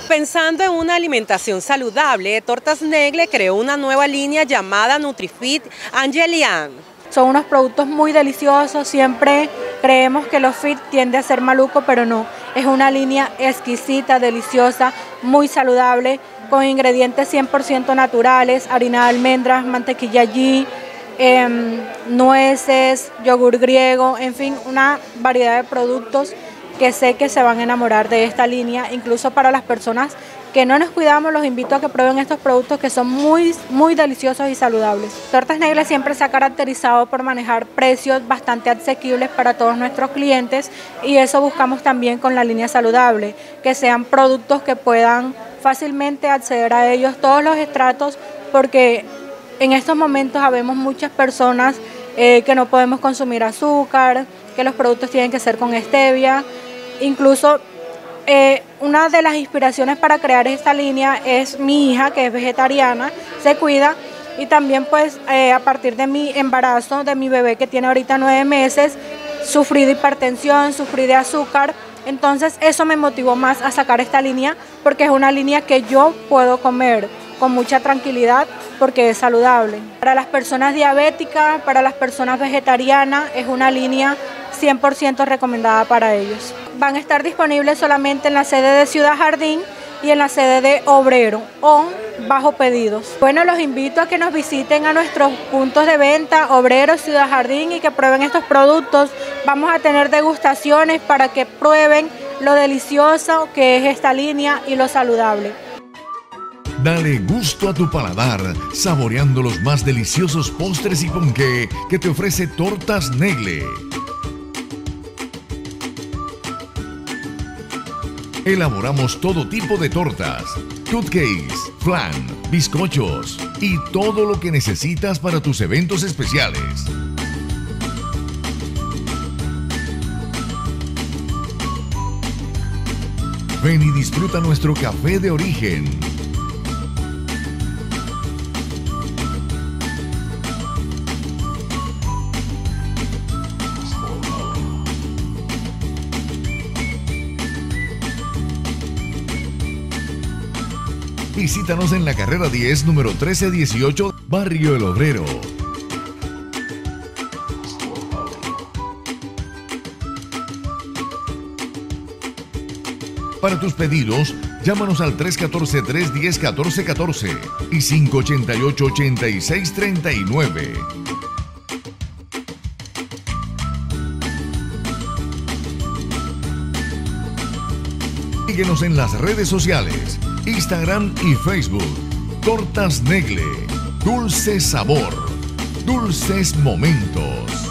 Pensando en una alimentación saludable, Tortas Negle creó una nueva línea llamada NutriFit Angelian. Son unos productos muy deliciosos, siempre creemos que los fit tiende a ser maluco, pero no. Es una línea exquisita, deliciosa, muy saludable, con ingredientes 100% naturales, harina de almendras, mantequilla ghee, nueces, yogur griego, en fin, una variedad de productos que sé que se van a enamorar de esta línea. Incluso para las personas que no nos cuidamos, los invito a que prueben estos productos que son muy deliciosos y saludables. Tortas Negle siempre se ha caracterizado por manejar precios bastante asequibles para todos nuestros clientes, y eso buscamos también con la línea saludable, que sean productos que puedan fácilmente acceder a ellos todos los estratos, porque en estos momentos habemos muchas personas que no podemos consumir azúcar, que los productos tienen que ser con stevia. Incluso una de las inspiraciones para crear esta línea es mi hija, que es vegetariana, se cuida, y también pues a partir de mi embarazo de mi bebé, que tiene ahorita 9 meses, sufrí de hipertensión, sufrí de azúcar. Entonces eso me motivó más a sacar esta línea, porque es una línea que yo puedo comer con mucha tranquilidad porque es saludable. Para las personas diabéticas, para las personas vegetarianas, es una línea 100% recomendada para ellos. Van a estar disponibles solamente en la sede de Ciudad Jardín y en la sede de Obrero o bajo pedidos. Bueno, los invito a que nos visiten a nuestros puntos de venta, Obrero, Ciudad Jardín, y que prueben estos productos. Vamos a tener degustaciones para que prueben lo delicioso que es esta línea y lo saludable. Dale gusto a tu paladar, saboreando los más deliciosos postres y ponqué que te ofrece Tortas Negle. Elaboramos todo tipo de tortas, cupcakes, flan, bizcochos y todo lo que necesitas para tus eventos especiales. Ven y disfruta nuestro café de origen. Visítanos en la carrera 10, número 1318, Barrio El Obrero. Para tus pedidos, llámanos al 314-310-1414 y 588-8639. Síguenos en las redes sociales, Instagram y Facebook. Tortas Negle, dulce sabor, dulces momentos.